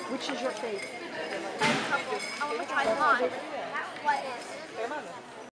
Which is your favorite? I have a couple. I want to try them on. What is?